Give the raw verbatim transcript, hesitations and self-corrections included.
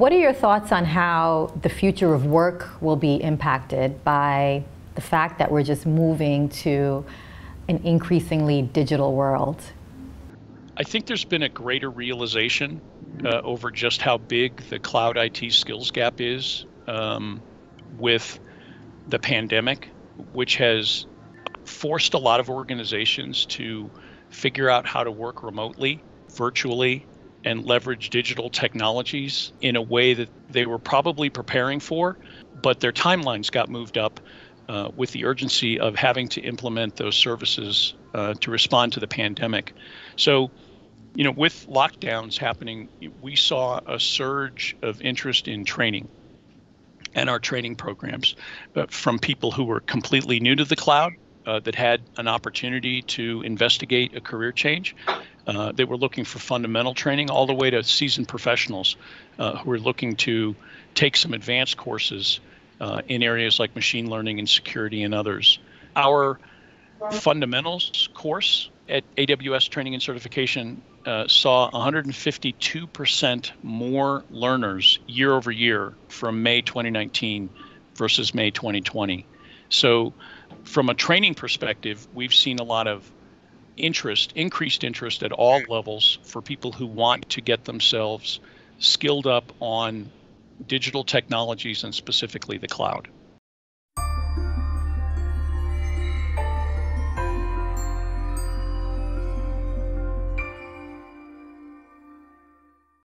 what are your thoughts on how the future of work will be impacted by the fact that we're just moving to an increasingly digital world? I think there's been a greater realization uh, over just how big the cloud I T skills gap is um, with the pandemic, which has forced a lot of organizations to figure out how to work remotely, virtually, and leverage digital technologies in a way that they were probably preparing for, but their timelines got moved up uh, with the urgency of having to implement those services uh, to respond to the pandemic. So, you know, with lockdowns happening, we saw a surge of interest in training and our training programs uh, from people who were completely new to the cloud, uh, that had an opportunity to investigate a career change. Uh, they were looking for fundamental training, all the way to seasoned professionals uh, who were looking to take some advanced courses uh, in areas like machine learning and security and others. Our fundamentals course at A W S Training and Certification uh, saw one hundred fifty-two percent more learners year over year from May twenty nineteen versus May twenty twenty. So from a training perspective, we've seen a lot of interest, increased interest at all levels for people who want to get themselves skilled up on digital technologies and specifically the cloud.